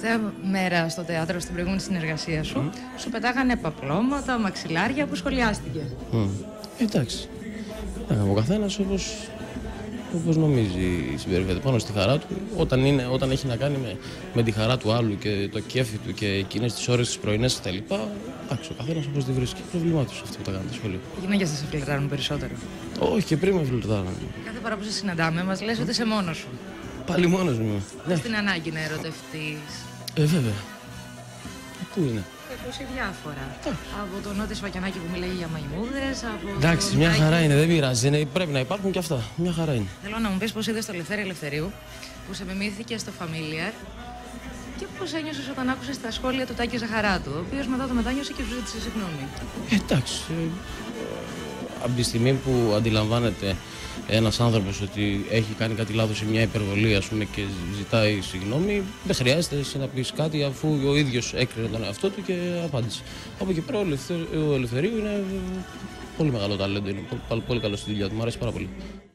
τελευταία μέρα στο θέατρο, στην προηγούμενη συνεργασία σου, σου πετάγανε παπλώματα, μαξιλάρια, που σχολιάστηκε. Εντάξει. Ο καθένας όπως νομίζει συμπεριφέρεται πάνω στη χαρά του. Όταν έχει να κάνει με τη χαρά του άλλου και το κέφι του και εκείνες τις ώρες τις πρωινές κτλ. Εντάξει, ο καθένας όπως τη βρίσκει. Πρόβλημά του αυτό που τα κάνετε σχολείο. Οι γυναίκες δεν σε φλερτάρουν περισσότερο? Όχι, και πριν με φλερτάρουν. Κάθε φορά που σε συναντάμε, μας λες ότι είσαι μόνος σου. Πάλι μόνος μου. Ναι. Την ανάγκη να ερωτευτείς. Βέβαια. Πού είναι? Ακούσει διάφορα. Από τον Νότι Σφακιανάκη που μιλάει για μαϊμούδες. Εντάξει, μια χαρά είναι, δεν πειράζει. Πρέπει να υπάρχουν και αυτά. Μια χαρά είναι. Θέλω να μου πεις πώς είδες το Λευτέρη Ελευθερίου, που σε μιμήθηκε στο Familiar, και πώς ένιωσες όταν άκουσες τα σχόλια του Τάκη Ζαχαράτου, ο οποίος μετά το μετάνιωσε και σου ζήτησε συγγνώμη. Εντάξει. Από τη στιγμή που αντιλαμβάνεται ένας άνθρωπος ότι έχει κάνει κάτι λάθος ή μια υπερβολή, ας πούμε, και ζητάει συγγνώμη, δεν χρειάζεται εσύ να πεις κάτι, αφού ο ίδιος έκρινε τον εαυτό του και απάντησε. Από εκεί πέρα ο Ελευθερίου είναι πολύ μεγάλο ταλέντο, είναι πολύ καλό στη δουλειά του, μου αρέσει πάρα πολύ.